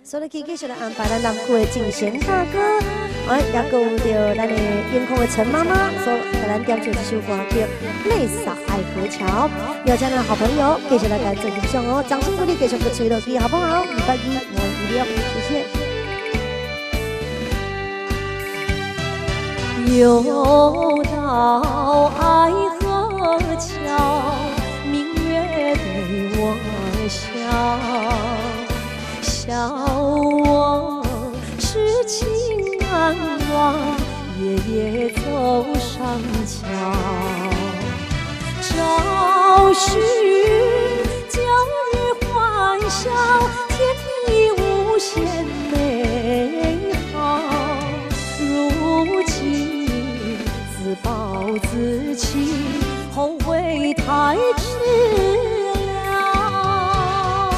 所以继续来安排咱南区的静贤大哥，哎，也有着咱的烟空的陈妈妈，所给咱点出一首歌叫《泪洒爱河桥》，有请咱的好朋友继续来跟做欣赏哦，掌声鼓励，继续不吹落去，好不好？221，我16，谢谢。 又到爱河桥，明月对我笑，笑我痴情难忘，夜夜走上桥。找寻旧日欢笑，天地无限美好。如今。 自暴自弃，后悔太迟了。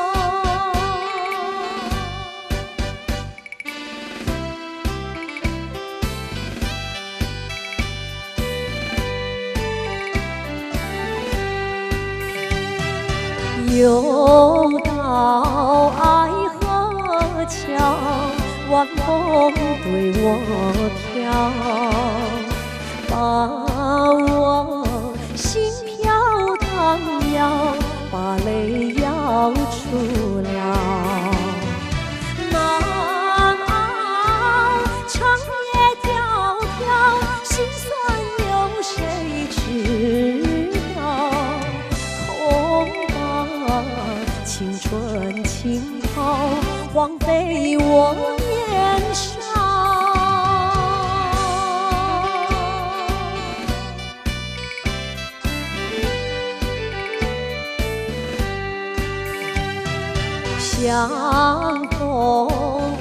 又到爱河桥，晚风对我飘。 把我心飘荡摇，把泪摇出了。难熬长夜迢迢，心酸有谁知道？恐怕青春轻抛，荒废我年少。 相逢